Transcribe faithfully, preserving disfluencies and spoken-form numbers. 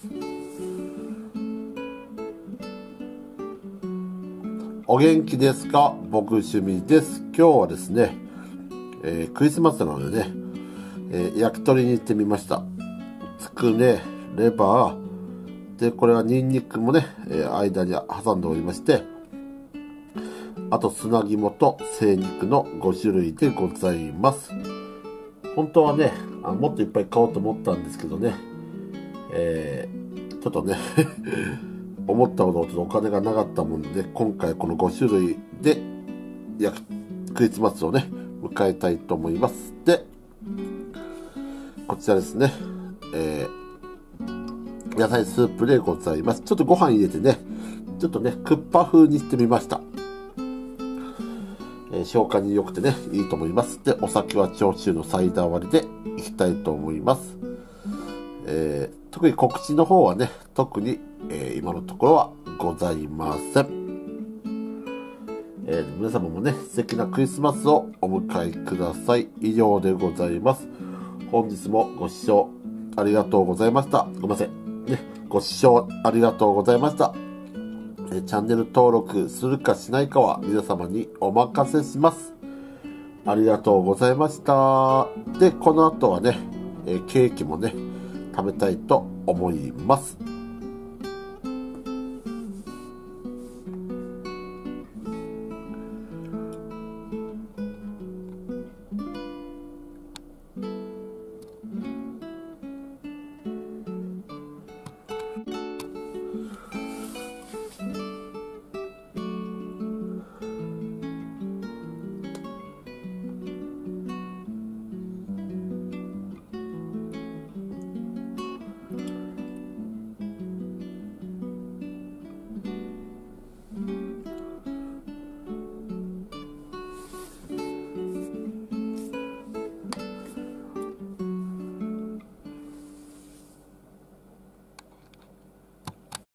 お元気ですか？僕趣味です。今日はですね、えー、クリスマスなのでね、えー、焼き鳥に行ってみました。つくね、レバー、で、これはニンニクもね、えー、間に挟んでおりまして、あと砂肝と精肉のごしゅるいでございます。本当はね、あもっといっぱい買おうと思ったんですけどね、えー、ちょっとね、思ったほどちょっとお金がなかったもんで、今回このごしゅるいで焼きクリスマスをね、迎えたいと思います。で、こちらですね、えー、野菜スープでございます。ちょっとご飯入れてね、ちょっとね、クッパ風にしてみました。えー、消化に良くてね、いいと思います。で、お酒は焼酎のサイダー割りでいきたいと思います。えー、特に告知の方はね、特に、えー、今のところはございません。えー、皆様もね、素敵なクリスマスをお迎えください。以上でございます。本日もご視聴ありがとうございました。ごめんなさい。ね、ご視聴ありがとうございました。えー、チャンネル登録するかしないかは皆様にお任せします。ありがとうございました。で、この後はね、えー、ケーキもね、食べたいと思います。